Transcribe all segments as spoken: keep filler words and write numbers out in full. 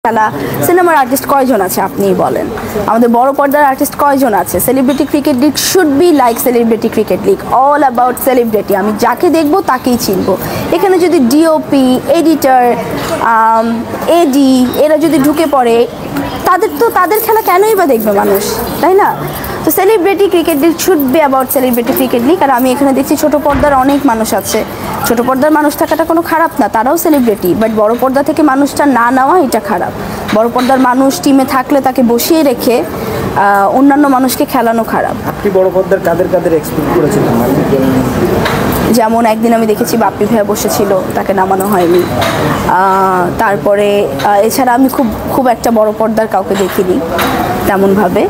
খেলা সিনেমার আর্টিস্ট কয়জন আছে আপনিই বলেন। আমাদের বড় পর্দার আর্টিস্ট কয়জন আছে? Celebrity cricket league should be like celebrity cricket league, all about celebrity. আমি যাকে দেখবো তাকেই চিনবো। এখানে যদি ডিওপি, এডিটর, এডি এরা যদি ঢুকে পড়ে, তাদের তো তাদের খেলা কেনই বা দেখবে মানুষ, তাই না? তো celebrity cricket league should be about celebrity cricket league. আর আমি এখানে দেখছি ছোটো পর্দার অনেক মানুষ আছে। ছোটো পর্দার মানুষ থাকাটা কোনো খারাপ না, তারাও সেলিব্রিটি, বাট বড় পর্দা থেকে মানুষটা না নেওয়া এটা খারাপ। বড় পর্দার মানুষ টিমে থাকলে তাকে বসিয়ে রেখে অন্যান্য মানুষকে খেলানো খারাপ। আপনি বড় পর্দার কাদের কাদের এক্সপেক্ট করেছিলেন? যেমন একদিন আমি দেখেছি বাপ্পি ভাইয়া বসেছিল, তাকে নামানো হয়নি। তারপরে এছাড়া আমি খুব খুব একটা বড় পর্দার কাউকে দেখিনি তেমনভাবে,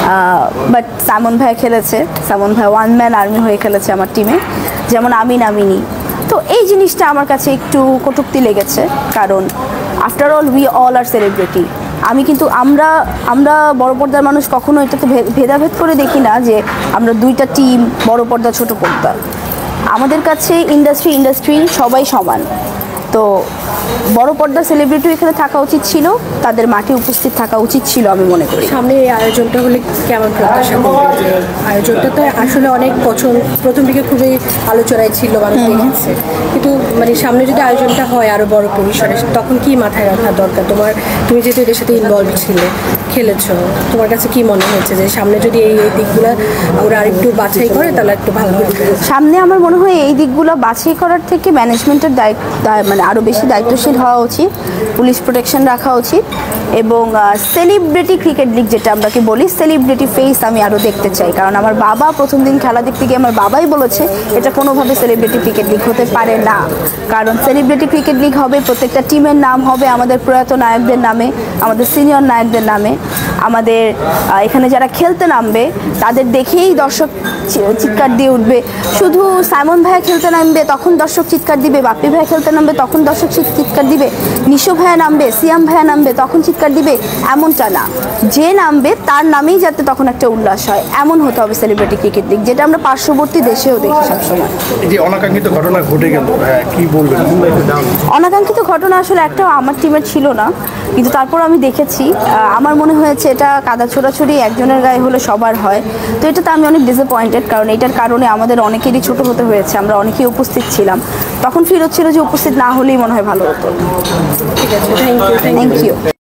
বাট সামন ভাইয়া খেলেছে। সামন ভাইয়া ওয়ান ম্যান আর্মি হয়ে খেলেছে আমার টিমে, যেমন আমি নামিনি। তো এই জিনিসটা আমার কাছে একটু কটূক্তি লেগেছে, কারণ after all we all are celebrity. আমি কিন্তু আমরা আমরা বড় পর্দার মানুষ কখনো এটাতে ভেদাভেদ করে দেখি না যে আমরা দুইটা টিম, বড় পর্দা ছোট পর্দা। আমাদের কাছে ইন্ডাস্ট্রি ইন্ডাস্ট্রি সবাই সমান। তো বড় পর্দার সেলিব্রিটি এখানে থাকা উচিত ছিল, তাদের মাঠে উপস্থিত থাকা উচিত ছিল আমি মনে করি। সামনে এই আয়োজনটা হলে কেমন প্রত্যাশা করবেন? যে আয়োজনটা তো আসলে অনেক পছন্দ, প্রথম দিকে খুবই আলোচনায় ছিল, মানুষ দেখেছে, কিন্তু মানে সামনে যদি আয়োজনটা হয় আরো বড় পরিসরে, তখন কি মাথায় রাখা দরকার তোমার? তুমি যেহেতু এদের সাথে ইনভলভ ছিলে, খেলেছো, তোমার কাছে কি মনে হয়েছে যে সামনে যদি এই এই দিকগুলো ওরা আরেকটু বাছাই করে তাহলে একটু ভালো হবে? সামনে আমার মনে হয় এই দিকগুলো বাছাই করার থেকে ম্যানেজমেন্টের দায়িত্ব, মানে আরও বেশি দায়িত্বশীল হওয়া উচিত, পুলিশ প্রোটেকশন রাখা উচিত, এবং সেলিব্রিটি ক্রিকেট লিগ যেটা আমরা কি বলি, সেলিব্রিটি ফেস আমি আরও দেখতে চাই। কারণ আমার বাবা প্রথম দিন খেলা দেখতে গিয়ে আমার বাবাই বলেছে এটা কোনোভাবে সেলিব্রিটি ক্রিকেট লিগ হতে পারে না। কারণ সেলিব্রিটি ক্রিকেট লিগ হবে, প্রত্যেকটা টিমের নাম হবে আমাদের প্রয়াত নায়কদের নামে, আমাদের সিনিয়র নায়কদের নামে। আমাদের এখানে যারা খেলতে নামবে তাদের দেখেই দর্শক চিৎকার দিয়ে উঠবে। শুধু সাইমন ভাইয়া খেলতে নামবে তখন দর্শক চিৎকার দিবে, বাপ্পি ভাইয়া খেলতে নামবে তখন দর্শক চিৎকার দিবে, নিশো ভাইয়া নামবে, সিয়াম ভাইয়া নামবে তখন চিৎকার দিবে, এমনটা না। যে নামবে তার নামেই যাতে তখন একটা উল্লাস হয়, এমন হতে হবে সেলিব্রিটি ক্রিকেট লিগ, যেটা আমরা পার্শ্ববর্তী দেশেও দেখি সবসময়। এই যে অনাকাঙ্ক্ষিত ঘটনা ঘটে গেল, কি বলবেন? অনাকাঙ্ক্ষিত ঘটনা আসলে একটা আমার টিমের ছিল না, কিন্তু তারপর আমি দেখেছি, আমার মনে হয়েছে এটা কাদা ছোড়াছুড়ি একজনের গায়ে হলে সবার হয়। তো এটাতে আমি অনেক ডিসঅ্যাপয়েন্টেড, কারণ এটার কারণে আমাদের অনেকেরই ছোট হতে হয়েছে। আমরা অনেকেই উপস্থিত ছিলাম, তখন ফিল হচ্ছিল যে উপস্থিত না হলেই মনে হয় ভালো হতো। ঠিক আছে, থ্যাংক ইউ। Thank you.